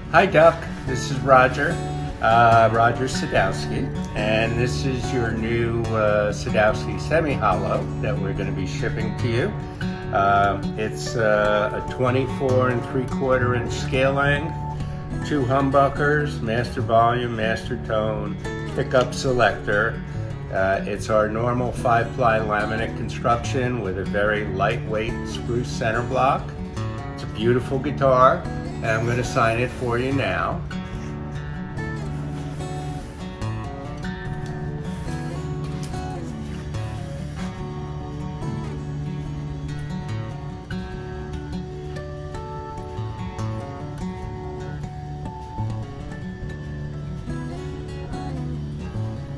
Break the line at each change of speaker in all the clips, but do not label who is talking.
Hi Duck, this is Roger Sadowsky, and this is your new Sadowsky semi-hollow that we're going to be shipping to you. It's a 24 3/4 inch scale length, 2 humbuckers, master volume, master tone, pickup selector. It's our normal 5-ply laminate construction with a very lightweight spruce center block. It's a beautiful guitar, and I'm going to sign it for you now.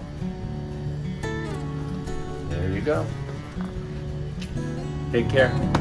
There you go. Take care.